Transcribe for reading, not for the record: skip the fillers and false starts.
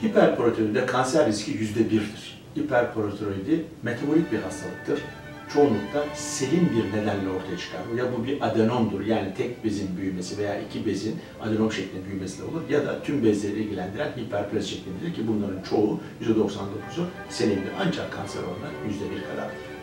Hiperparatiroidide kanser riski %1'dir. Hiperparatiroidi metabolik bir hastalıktır. Çoğunlukla selim bir nedenle ortaya çıkar. Ya bu bir adenomdur, yani tek bezin büyümesi veya iki bezin adenom şeklinde büyümesiyle olur, ya da tüm bezleri ilgilendiren hiperplazi şeklindedir ki bunların çoğu %99'u selimdir. Ancak kanser oranı %1 kadardır.